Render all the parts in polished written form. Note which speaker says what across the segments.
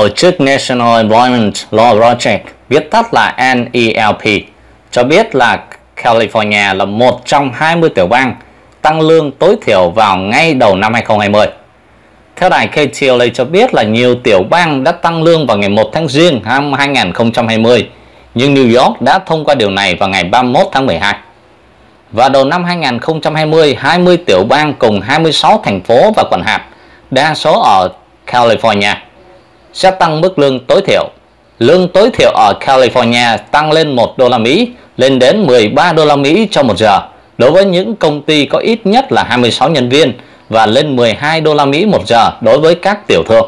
Speaker 1: Tổ chức National Employment Law Project, viết tắt là NELP, cho biết là California là một trong 20 tiểu bang tăng lương tối thiểu vào ngay đầu năm 2020. Theo đài KTLA cho biết là nhiều tiểu bang đã tăng lương vào ngày 1 tháng Giêng năm 2020, nhưng New York đã thông qua điều này vào ngày 31 tháng 12. Và đầu năm 2020, 20 tiểu bang cùng 26 thành phố và quận hạt, đa số ở California, sẽ tăng mức lương tối thiểu. Lương tối thiểu ở California tăng lên 1 đô la Mỹ lên đến 13 đô la Mỹ cho một giờ đối với những công ty có ít nhất là 26 nhân viên và lên 12 đô la Mỹ một giờ đối với các tiểu thương.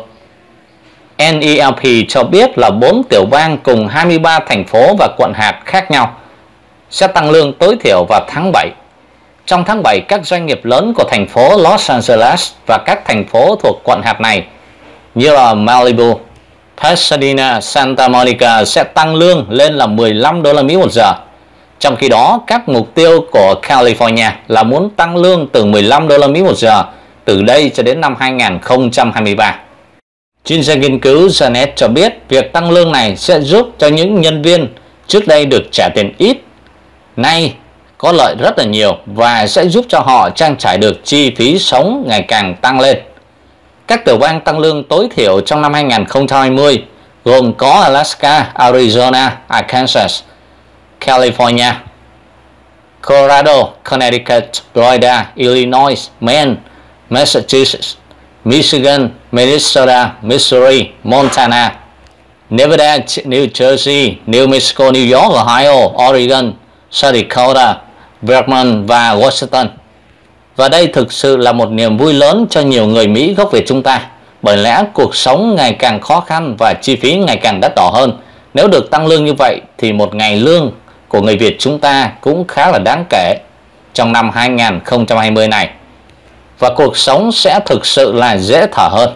Speaker 1: NELP cho biết là 4 tiểu bang cùng 23 thành phố và quận hạt khác nhau sẽ tăng lương tối thiểu vào tháng 7. Trong tháng 7, các doanh nghiệp lớn của thành phố Los Angeles và các thành phố thuộc quận hạt này như là Malibu, Pasadena, Santa Monica sẽ tăng lương lên là 15 đô la Mỹ một giờ. Trong khi đó, các mục tiêu của California là muốn tăng lương từ 15 đô la Mỹ một giờ từ đây cho đến năm 2023. Chuyên gia nghiên cứu Janet cho biết việc tăng lương này sẽ giúp cho những nhân viên trước đây được trả tiền ít, nay có lợi rất là nhiều và sẽ giúp cho họ trang trải được chi phí sống ngày càng tăng lên. Các tiểu bang tăng lương tối thiểu trong năm 2020 gồm có Alaska, Arizona, Arkansas, California, Colorado, Connecticut, Florida, Illinois, Maine, Massachusetts, Michigan, Minnesota, Missouri, Montana, Nevada, New Jersey, New Mexico, New York, Ohio, Oregon, South Dakota, Vermont và Washington. Và đây thực sự là một niềm vui lớn cho nhiều người Mỹ gốc Việt chúng ta, bởi lẽ cuộc sống ngày càng khó khăn và chi phí ngày càng đắt đỏ hơn. Nếu được tăng lương như vậy thì một ngày lương của người Việt chúng ta cũng khá là đáng kể trong năm 2020 này. Và cuộc sống sẽ thực sự là dễ thở hơn.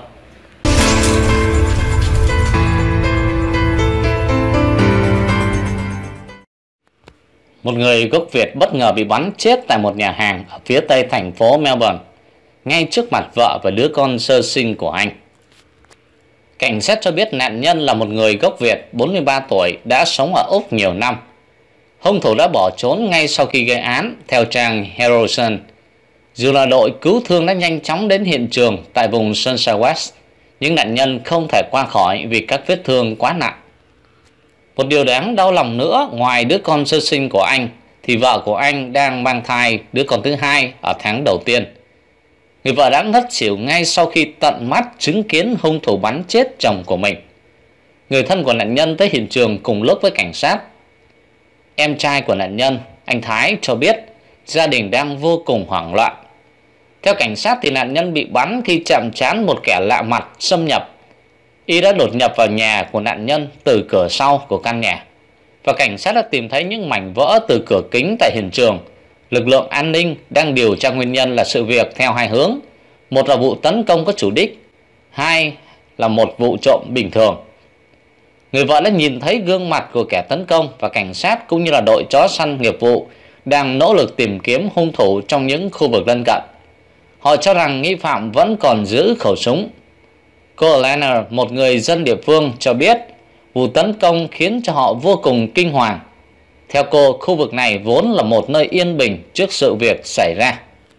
Speaker 1: Một người gốc Việt bất ngờ bị bắn chết tại một nhà hàng ở phía tây thành phố Melbourne, ngay trước mặt vợ và đứa con sơ sinh của anh. Cảnh sát cho biết nạn nhân là một người gốc Việt 43 tuổi đã sống ở Úc nhiều năm. Hung thủ đã bỏ trốn ngay sau khi gây án, theo trang Herald. Dù là đội cứu thương đã nhanh chóng đến hiện trường tại vùng Sunshine West, nhưng nạn nhân không thể qua khỏi vì các vết thương quá nặng. Một điều đáng đau lòng nữa, ngoài đứa con sơ sinh của anh, thì vợ của anh đang mang thai đứa con thứ hai ở tháng đầu tiên. Người vợ đã ngất xỉu ngay sau khi tận mắt chứng kiến hung thủ bắn chết chồng của mình. Người thân của nạn nhân tới hiện trường cùng lúc với cảnh sát. Em trai của nạn nhân, anh Thái, cho biết gia đình đang vô cùng hoảng loạn. Theo cảnh sát thì nạn nhân bị bắn khi chạm trán một kẻ lạ mặt xâm nhập. Y đã đột nhập vào nhà của nạn nhân từ cửa sau của căn nhà. Và cảnh sát đã tìm thấy những mảnh vỡ từ cửa kính tại hiện trường. Lực lượng an ninh đang điều tra nguyên nhân là sự việc theo hai hướng. Một là vụ tấn công có chủ đích, hai là một vụ trộm bình thường. Người vợ đã nhìn thấy gương mặt của kẻ tấn công và cảnh sát cũng như là đội chó săn nghiệp vụ đang nỗ lực tìm kiếm hung thủ trong những khu vực lân cận. Họ cho rằng nghi phạm vẫn còn giữ khẩu súng. Cô Leonard, một người dân địa phương, cho biết vụ tấn công khiến cho họ vô cùng kinh hoàng. Theo cô, khu vực này vốn là một nơi yên bình trước sự việc xảy ra.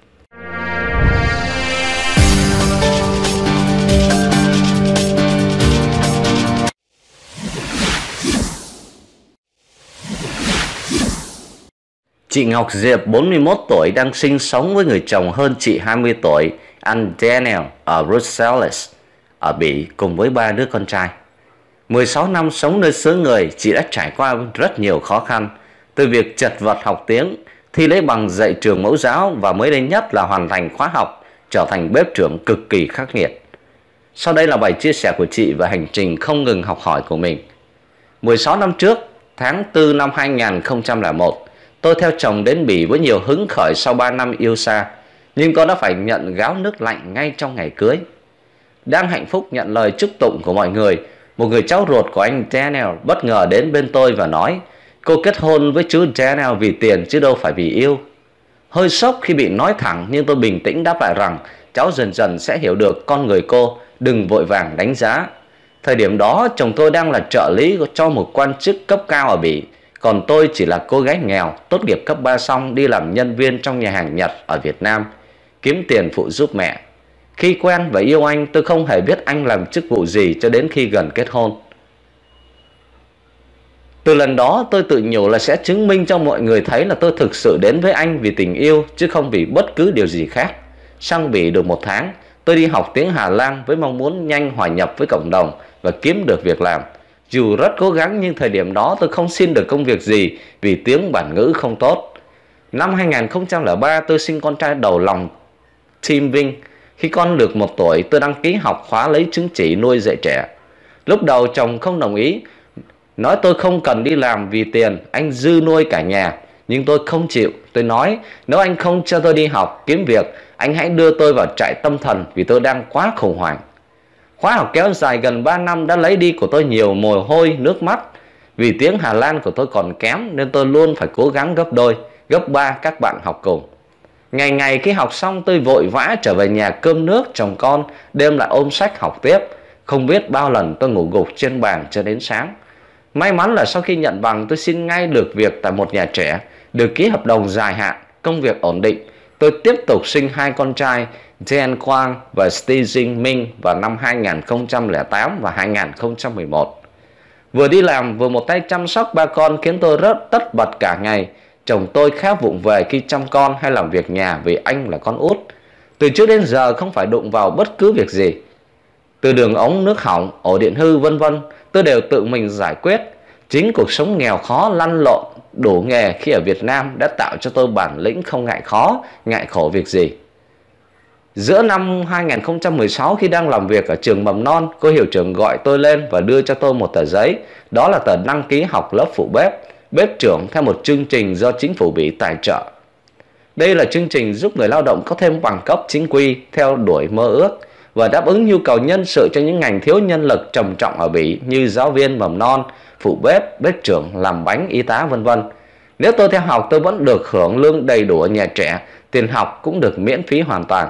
Speaker 1: Chị Ngọc Diệp, 41 tuổi, đang sinh sống với người chồng hơn chị 20 tuổi, anh Daniel, ở Brussels, ở Bỉ, cùng với 3 đứa con trai. 16 năm sống nơi xứ người, chị đã trải qua rất nhiều khó khăn, từ việc chật vật học tiếng, thi lấy bằng dạy trường mẫu giáo và mới đây nhất là hoàn thành khóa học, trở thành bếp trưởng cực kỳ khắc nghiệt. Sau đây là bài chia sẻ của chị và hành trình không ngừng học hỏi của mình. 16 năm trước, tháng 4 năm 2001, tôi theo chồng đến Bỉ với nhiều hứng khởi sau 3 năm yêu xa, nhưng tôi đã phải nhận gáo nước lạnh ngay trong ngày cưới. Đang hạnh phúc nhận lời chúc tụng của mọi người, một người cháu ruột của anh Daniel bất ngờ đến bên tôi và nói cô kết hôn với chú Daniel vì tiền chứ đâu phải vì yêu. Hơi sốc khi bị nói thẳng, nhưng tôi bình tĩnh đáp lại rằng cháu dần dần sẽ hiểu được con người cô, đừng vội vàng đánh giá. Thời điểm đó chồng tôi đang là trợ lý cho một quan chức cấp cao ở Bỉ, còn tôi chỉ là cô gái nghèo tốt nghiệp cấp 3 xong đi làm nhân viên trong nhà hàng Nhật ở Việt Nam, kiếm tiền phụ giúp mẹ. Khi quen và yêu anh, tôi không hề biết anh làm chức vụ gì cho đến khi gần kết hôn. Từ lần đó tôi tự nhủ là sẽ chứng minh cho mọi người thấy là tôi thực sự đến với anh vì tình yêu chứ không vì bất cứ điều gì khác. Sang Bỉ được 1 tháng, tôi đi học tiếng Hà Lan với mong muốn nhanh hòa nhập với cộng đồng và kiếm được việc làm. Dù rất cố gắng nhưng thời điểm đó tôi không xin được công việc gì vì tiếng bản ngữ không tốt. Năm 2003 tôi sinh con trai đầu lòng Tim Vinh. Khi con được 1 tuổi tôi đăng ký học khóa lấy chứng chỉ nuôi dạy trẻ. Lúc đầu chồng không đồng ý, nói tôi không cần đi làm vì tiền, anh dư nuôi cả nhà. Nhưng tôi không chịu, tôi nói nếu anh không cho tôi đi học, kiếm việc, anh hãy đưa tôi vào trại tâm thần vì tôi đang quá khủng hoảng. Khóa học kéo dài gần 3 năm đã lấy đi của tôi nhiều mồ hôi, nước mắt. Vì tiếng Hà Lan của tôi còn kém nên tôi luôn phải cố gắng gấp đôi, gấp 3 các bạn học cùng. Ngày ngày khi học xong tôi vội vã trở về nhà cơm nước chồng con, đêm lại ôm sách học tiếp. Không biết bao lần tôi ngủ gục trên bàn cho đến sáng. May mắn là sau khi nhận bằng tôi xin ngay được việc tại một nhà trẻ, được ký hợp đồng dài hạn, công việc ổn định. Tôi tiếp tục sinh 2 con trai Jian Quang và Stijing Minh vào năm 2008 và 2011. Vừa đi làm vừa một tay chăm sóc 3 con khiến tôi rất tất bật cả ngày. Chồng tôi khá vụng về khi chăm con hay làm việc nhà vì anh là con út. Từ trước đến giờ không phải đụng vào bất cứ việc gì. Từ đường ống nước hỏng, ổ điện hư vân vân, tôi đều tự mình giải quyết. Chính cuộc sống nghèo khó lăn lộn đủ nghề khi ở Việt Nam đã tạo cho tôi bản lĩnh không ngại khó, ngại khổ việc gì. Giữa năm 2016 khi đang làm việc ở trường mầm non, cô hiệu trưởng gọi tôi lên và đưa cho tôi một tờ giấy. Đó là tờ đăng ký học lớp phụ bếp, bếp trưởng theo một chương trình do chính phủ Bỉ tài trợ. Đây là chương trình giúp người lao động có thêm bằng cấp chính quy theo đuổi mơ ước và đáp ứng nhu cầu nhân sự cho những ngành thiếu nhân lực trầm trọng ở Bỉ như giáo viên mầm non, phụ bếp, bếp trưởng, làm bánh, y tá vân vân. Nếu tôi theo học tôi vẫn được hưởng lương đầy đủ ở nhà trẻ, tiền học cũng được miễn phí hoàn toàn.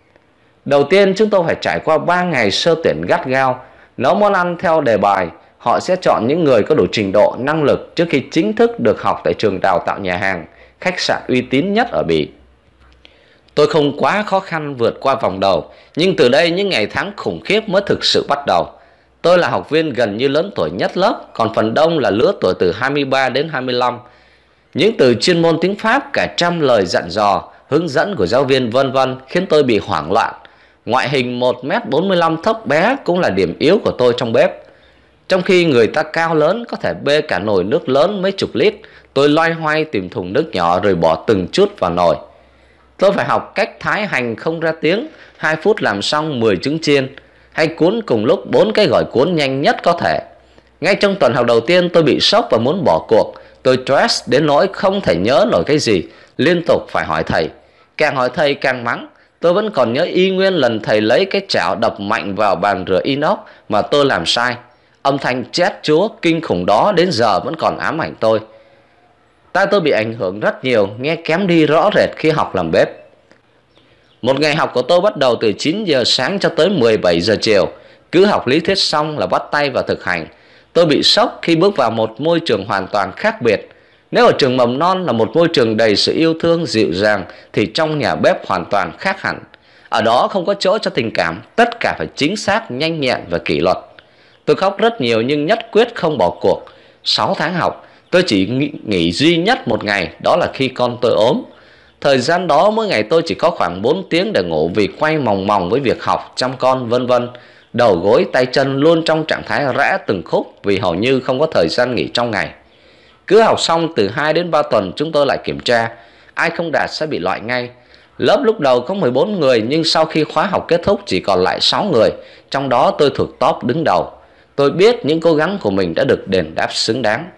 Speaker 1: Đầu tiên chúng tôi phải trải qua 3 ngày sơ tuyển gắt gao, nấu món ăn theo đề bài. Họ sẽ chọn những người có đủ trình độ, năng lực trước khi chính thức được học tại trường đào tạo nhà hàng, khách sạn uy tín nhất ở Bỉ. Tôi không quá khó khăn vượt qua vòng đầu, nhưng từ đây những ngày tháng khủng khiếp mới thực sự bắt đầu. Tôi là học viên gần như lớn tuổi nhất lớp, còn phần đông là lứa tuổi từ 23 đến 25. Những từ chuyên môn tiếng Pháp, cả trăm lời dặn dò, hướng dẫn của giáo viên vân vân khiến tôi bị hoảng loạn. Ngoại hình 1m45 thấp bé cũng là điểm yếu của tôi trong bếp. Trong khi người ta cao lớn có thể bê cả nồi nước lớn mấy chục lít, tôi loay hoay tìm thùng nước nhỏ rồi bỏ từng chút vào nồi. Tôi phải học cách thái hành không ra tiếng, 2 phút làm xong 10 trứng chiên, hay cuốn cùng lúc 4 cái gỏi cuốn nhanh nhất có thể. Ngay trong tuần học đầu tiên tôi bị sốc và muốn bỏ cuộc. Tôi stress đến nỗi không thể nhớ nổi cái gì, liên tục phải hỏi thầy. Càng hỏi thầy càng mắng. Tôi vẫn còn nhớ y nguyên lần thầy lấy cái chảo đập mạnh vào bàn rửa inox mà tôi làm sai. Âm thanh chét chúa kinh khủng đó đến giờ vẫn còn ám ảnh tôi. Tai tôi bị ảnh hưởng rất nhiều, nghe kém đi rõ rệt khi học làm bếp. Một ngày học của tôi bắt đầu từ 9 giờ sáng cho tới 17 giờ chiều. Cứ học lý thuyết xong là bắt tay vào thực hành. Tôi bị sốc khi bước vào một môi trường hoàn toàn khác biệt. Nếu ở trường mầm non là một môi trường đầy sự yêu thương, dịu dàng, thì trong nhà bếp hoàn toàn khác hẳn. Ở đó không có chỗ cho tình cảm, tất cả phải chính xác, nhanh nhẹn và kỷ luật. Tôi khóc rất nhiều nhưng nhất quyết không bỏ cuộc. 6 tháng học, tôi chỉ nghỉ duy nhất một ngày, đó là khi con tôi ốm. Thời gian đó mỗi ngày tôi chỉ có khoảng 4 tiếng để ngủ vì quay mòng mòng với việc học, chăm con vân vân. Đầu gối tay chân luôn trong trạng thái rã từng khúc vì hầu như không có thời gian nghỉ trong ngày. Cứ học xong từ 2 đến 3 tuần chúng tôi lại kiểm tra. Ai không đạt sẽ bị loại ngay. Lớp lúc đầu có 14 người nhưng sau khi khóa học kết thúc chỉ còn lại 6 người. Trong đó tôi thuộc top đứng đầu. Tôi biết những cố gắng của mình đã được đền đáp xứng đáng.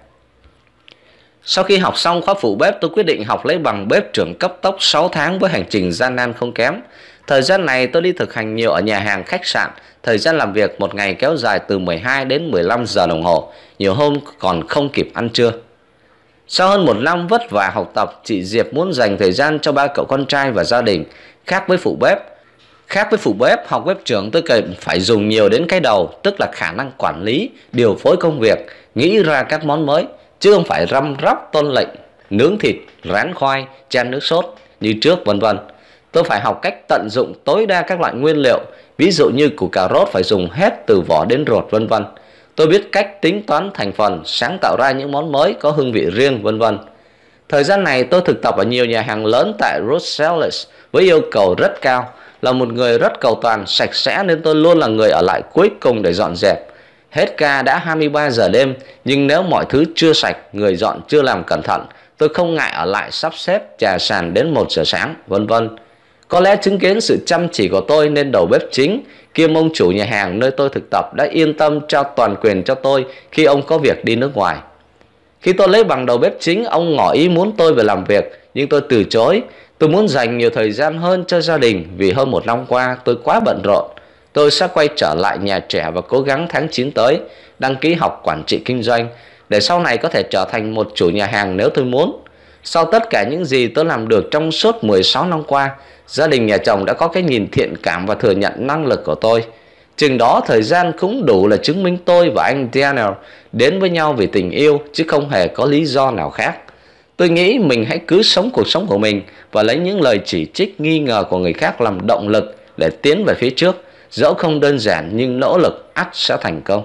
Speaker 1: Sau khi học xong khóa phụ bếp tôi quyết định học lấy bằng bếp trưởng cấp tốc 6 tháng với hành trình gian nan không kém. Thời gian này tôi đi thực hành nhiều ở nhà hàng khách sạn. Thời gian làm việc một ngày kéo dài từ 12 đến 15 giờ đồng hồ. Nhiều hôm còn không kịp ăn trưa. Sau hơn 1 năm vất vả học tập, chị Diệp muốn dành thời gian cho 3 cậu con trai và gia đình. Khác với phụ bếp,
Speaker 2: Khác với phụ bếp, học bếp trưởng tôi cần phải dùng nhiều đến cái đầu, tức là khả năng quản lý, điều phối công việc, nghĩ ra các món mới, chứ không phải răm rắp tuân lệnh, nướng thịt, rán khoai, chan nước sốt như trước vân vân. Tôi phải học cách tận dụng tối đa các loại nguyên liệu, ví dụ như củ cà rốt phải dùng hết từ vỏ đến ruột vân vân. Tôi biết cách tính toán thành phần, sáng tạo ra những món mới có hương vị riêng vân vân. Thời gian này tôi thực tập ở nhiều nhà hàng lớn tại Brussels với yêu cầu rất cao. Là một người rất cầu toàn, sạch sẽ nên tôi luôn là người ở lại cuối cùng để dọn dẹp. Hết ca đã 23 giờ đêm, nhưng nếu mọi thứ chưa sạch, người dọn chưa làm cẩn thận, tôi không ngại ở lại sắp xếp trà sàn đến 1 giờ sáng, vân vân. Có lẽ chứng kiến sự chăm chỉ của tôi nên đầu bếp chính kiêm ông chủ nhà hàng nơi tôi thực tập đã yên tâm trao toàn quyền cho tôi khi ông có việc đi nước ngoài. Khi tôi lấy bằng đầu bếp chính, ông ngỏ ý muốn tôi về làm việc, nhưng tôi từ chối. Tôi muốn dành nhiều thời gian hơn cho gia đình vì hơn 1 năm qua tôi quá bận rộn. Tôi sẽ quay trở lại nhà trẻ và cố gắng tháng 9 tới đăng ký học quản trị kinh doanh để sau này có thể trở thành một chủ nhà hàng nếu tôi muốn. Sau tất cả những gì tôi làm được trong suốt 16 năm qua, gia đình nhà chồng đã có cái nhìn thiện cảm và thừa nhận năng lực của tôi. Chừng đó thời gian cũng đủ là chứng minh tôi và anh Daniel đến với nhau vì tình yêu chứ không hề có lý do nào khác. Tôi nghĩ mình hãy cứ sống cuộc sống của mình và lấy những lời chỉ trích nghi ngờ của người khác làm động lực để tiến về phía trước. Dẫu không đơn giản nhưng nỗ lực ắt sẽ thành công.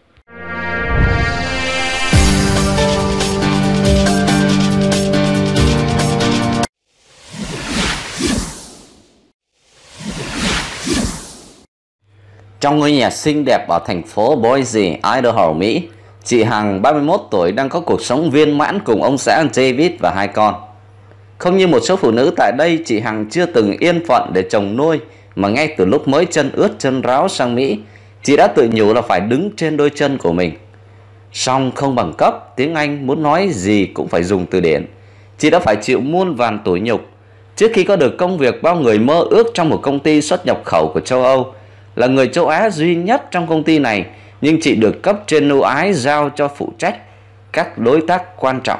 Speaker 1: Trong ngôi nhà xinh đẹp ở thành phố Boise, Idaho, Mỹ, chị Hằng 31 tuổi đang có cuộc sống viên mãn cùng ông xã David và 2 con. Không như một số phụ nữ tại đây, chị Hằng chưa từng yên phận để chồng nuôi, mà ngay từ lúc mới chân ướt chân ráo sang Mỹ, chị đã tự nhủ là phải đứng trên đôi chân của mình. Song không bằng cấp, tiếng Anh muốn nói gì cũng phải dùng từ điển. Chị đã phải chịu muôn vàn tủi nhục. Trước khi có được công việc bao người mơ ước trong một công ty xuất nhập khẩu của châu Âu, là người châu Á duy nhất trong công ty này, nhưng chị được cấp trên ưu ái giao cho phụ trách các đối tác quan trọng.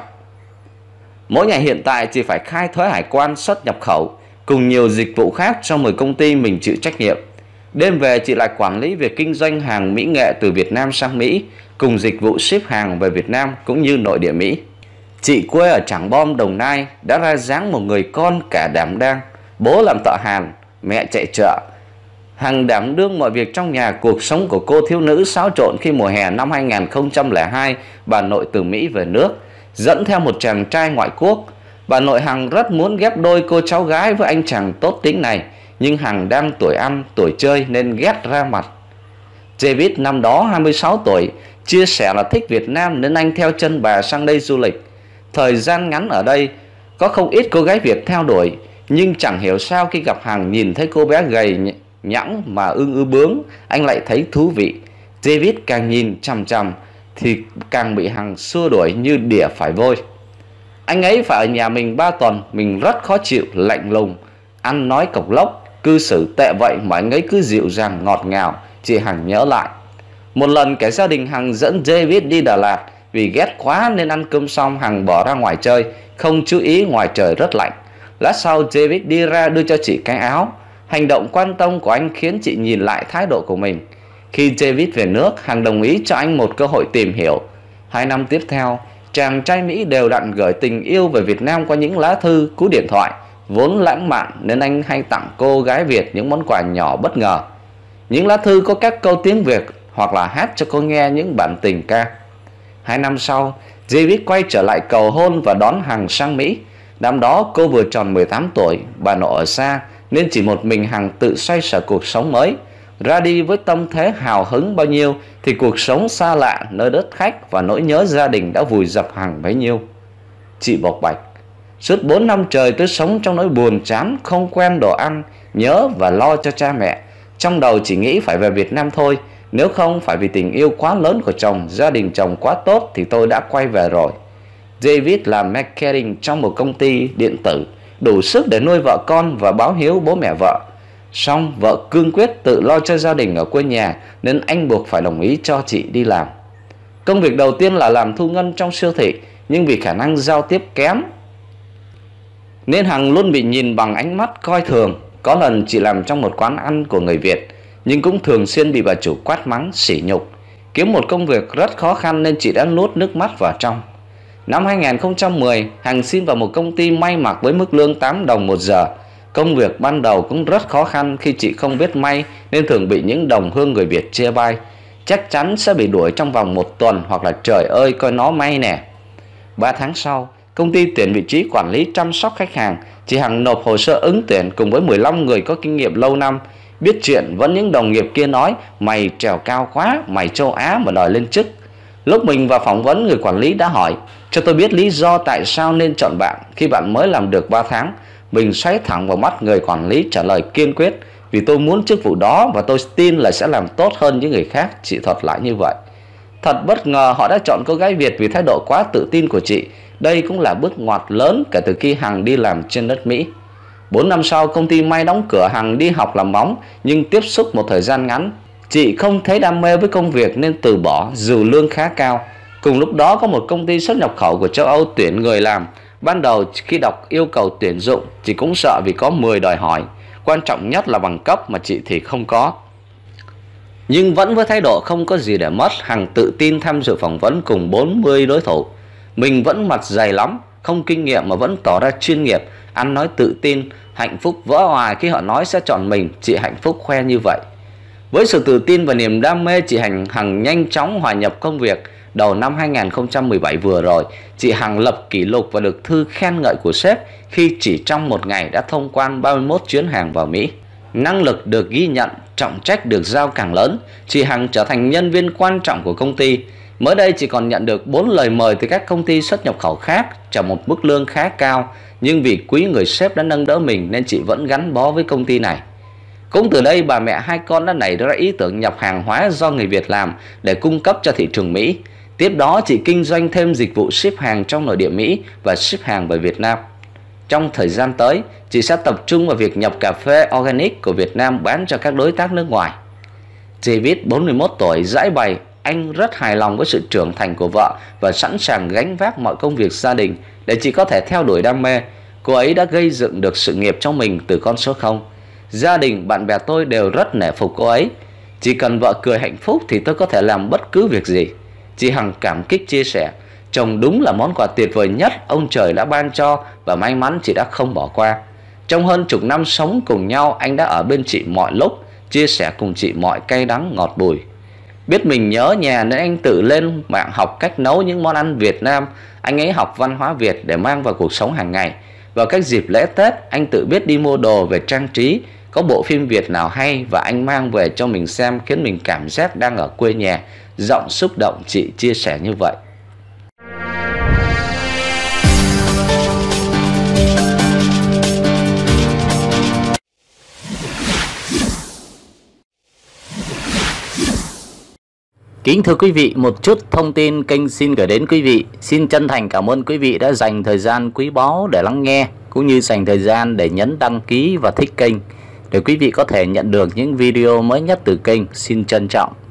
Speaker 1: Mỗi ngày hiện tại chị phải khai thuế hải quan, xuất nhập khẩu cùng nhiều dịch vụ khác cho 10 công ty mình chịu trách nhiệm. Đêm về chị lại quản lý việc kinh doanh hàng mỹ nghệ từ Việt Nam sang Mỹ cùng dịch vụ ship hàng về Việt Nam cũng như nội địa Mỹ. Chị quê ở Trảng Bom, Đồng Nai đã ra dáng một người con cả đảm đang. Bố làm thợ hàn, mẹ chạy chợ. Hằng đảm đương mọi việc trong nhà. Cuộc sống của cô thiếu nữ xáo trộn khi mùa hè năm 2002 bà nội từ Mỹ về nước dẫn theo một chàng trai ngoại quốc. Bà nội Hằng rất muốn ghép đôi cô cháu gái với anh chàng tốt tính này, nhưng Hằng đang tuổi ăn tuổi chơi nên ghét ra mặt. David năm đó 26 tuổi, chia sẻ là thích Việt Nam nên anh theo chân bà sang đây du lịch. Thời gian ngắn ở đây có không ít cô gái Việt theo đuổi, nhưng chẳng hiểu sao khi gặp Hằng nhìn thấy cô bé gầy nhẵng mà ư bướng, anh lại thấy thú vị. David càng nhìn chằm chằm thì càng bị Hằng xua đuổi như đỉa phải vôi. Anh ấy phải ở nhà mình 3 tuần, mình rất khó chịu, lạnh lùng, ăn nói cộc lốc, cư xử tệ vậy mà anh ấy cứ dịu dàng ngọt ngào. Chị Hằng nhớ lại, một lần cả gia đình Hằng dẫn David đi Đà Lạt, vì ghét quá nên ăn cơm xong Hằng bỏ ra ngoài chơi, không chú ý ngoài trời rất lạnh. Lát sau David đi ra đưa cho chị cái áo. Hành động quan tâm của anh khiến chị nhìn lại thái độ của mình. Khi David về nước, Hằng đồng ý cho anh một cơ hội tìm hiểu. 2 năm tiếp theo, chàng trai Mỹ đều đặn gửi tình yêu về Việt Nam qua những lá thư, cú điện thoại. Vốn lãng mạn nên anh hay tặng cô gái Việt những món quà nhỏ bất ngờ. Những lá thư có các câu tiếng Việt hoặc là hát cho cô nghe những bản tình ca. 2 năm sau, David quay trở lại cầu hôn và đón Hằng sang Mỹ. Năm đó cô vừa tròn 18 tuổi, bà nội ở xa nên chỉ một mình Hằng tự xoay sở cuộc sống mới. Ra đi với tâm thế hào hứng bao nhiêu thì cuộc sống xa lạ nơi đất khách và nỗi nhớ gia đình đã vùi dập Hằng bấy nhiêu. Chị bộc bạch, suốt 4 năm trời tôi sống trong nỗi buồn chán, không quen đồ ăn, nhớ và lo cho cha mẹ. Trong đầu chỉ nghĩ phải về Việt Nam thôi. Nếu không phải vì tình yêu quá lớn của chồng, gia đình chồng quá tốt thì tôi đã quay về rồi. David làm marketing trong một công ty điện tử, đủ sức để nuôi vợ con và báo hiếu bố mẹ vợ. Song vợ cương quyết tự lo cho gia đình ở quê nhà nên anh buộc phải đồng ý cho chị đi làm. Công việc đầu tiên là làm thu ngân trong siêu thị, nhưng vì khả năng giao tiếp kém nên Hằng luôn bị nhìn bằng ánh mắt coi thường.
Speaker 2: Có lần chị làm trong một quán ăn của người Việt, nhưng cũng thường xuyên bị bà chủ quát mắng, sỉ nhục. Kiếm một công việc rất khó khăn nên chị đã nuốt nước mắt vào trong. Năm 2010, Hằng xin vào một công ty may mặc với mức lương 8 đồng một giờ. Công việc ban đầu cũng rất khó khăn khi chị không biết may nên thường bị những đồng hương người Việt chê bai. Chắc chắn sẽ bị đuổi trong vòng 1 tuần hoặc là trời ơi coi nó may nè. 3 tháng sau, công ty tuyển vị trí quản lý chăm sóc khách hàng. Chị Hằng nộp hồ sơ ứng tuyển cùng với 15 người có kinh nghiệm lâu năm. Biết chuyện vẫn những đồng nghiệp kia nói mày trèo cao quá, mày châu Á mà đòi lên chức. Lúc mình vào phỏng vấn, người quản lý đã hỏi cho tôi biết lý do tại sao nên chọn bạn khi bạn mới làm được 3 tháng. Mình xoáy thẳng vào mắt người quản lý, trả lời kiên quyết vì tôi muốn chức vụ đó và tôi tin là sẽ làm tốt hơn những người khác. Chị thuật lại như vậy. Thật bất ngờ họ đã chọn cô gái Việt vì thái độ quá tự tin của chị. Đây cũng là bước ngoặt lớn kể từ khi Hằng đi làm trên đất Mỹ. 4 năm sau, công ty may đóng cửa, Hằng đi học làm móng nhưng tiếp xúc một thời gian ngắn. Chị không thấy đam mê với công việc nên từ bỏ dù lương khá cao. Cùng lúc đó có một công ty xuất nhập khẩu của châu Âu tuyển người làm. Ban đầu khi đọc yêu cầu tuyển dụng, chị cũng sợ vì có 10 đòi hỏi. Quan trọng nhất là bằng cấp mà chị thì không có. Nhưng vẫn với thái độ không có gì để mất, Hằng tự tin tham dự phỏng vấn cùng 40 đối thủ. Mình vẫn mặt dày lắm, không kinh nghiệm mà vẫn tỏ ra chuyên nghiệp, ăn nói tự tin, hạnh phúc vỡ òa khi họ nói sẽ chọn mình. Chị hạnh phúc khoe như vậy. Với sự tự tin và niềm đam mê, chị Hằng nhanh chóng hòa nhập công việc. Đầu năm 2017 vừa rồi, chị Hằng lập kỷ lục và được thư khen ngợi của sếp khi chỉ trong một ngày đã thông quan 31 chuyến hàng vào Mỹ. Năng lực được ghi nhận, trọng trách được giao càng lớn, chị Hằng trở thành nhân viên quan trọng của công ty. Mới đây chị còn nhận được 4 lời mời từ các công ty xuất nhập khẩu khác trả một mức lương khá cao, nhưng vì quý người sếp đã nâng đỡ mình nên chị vẫn gắn bó với công ty này. Cũng từ đây, bà mẹ hai con đã nảy ra ý tưởng nhập hàng hóa do người Việt làm để cung cấp cho thị trường Mỹ. Tiếp đó, chị kinh doanh thêm dịch vụ ship hàng trong nội địa Mỹ và ship hàng về Việt Nam. Trong thời gian tới, chị sẽ tập trung vào việc nhập cà phê organic của Việt Nam bán cho các đối tác nước ngoài. David, 41 tuổi, giải bày anh rất hài lòng với sự trưởng thành của vợ và sẵn sàng gánh vác mọi công việc gia đình để chị có thể theo đuổi đam mê. Cô ấy đã gây dựng được sự nghiệp cho mình từ con số 0. Gia đình, bạn bè tôi đều rất nể phục cô ấy. Chỉ cần vợ cười hạnh phúc thì tôi có thể làm bất cứ việc gì. Chị Hằng cảm kích chia sẻ, chồng đúng là món quà tuyệt vời nhất ông trời đã ban cho và may mắn chị đã không bỏ qua. Trong hơn chục năm sống cùng nhau, anh đã ở bên chị mọi lúc, chia sẻ cùng chị mọi cay đắng ngọt bùi. Biết mình nhớ nhà nên anh tự lên mạng học cách nấu những món ăn Việt Nam. Anh ấy học văn hóa Việt để mang vào cuộc sống hàng ngày. Vào các dịp lễ Tết, anh tự biết đi mua đồ về trang trí. Có bộ phim Việt nào hay và anh mang về cho mình xem khiến mình cảm giác đang ở quê nhà. Giọng xúc động, chị chia sẻ như vậy.
Speaker 1: Kính thưa quý vị, một chút thông tin kênh xin gửi đến quý vị. Xin chân thành cảm ơn quý vị đã dành thời gian quý báu để lắng nghe, cũng như dành thời gian để nhấn đăng ký và thích kênh, để quý vị có thể nhận được những video mới nhất từ kênh. Xin trân trọng.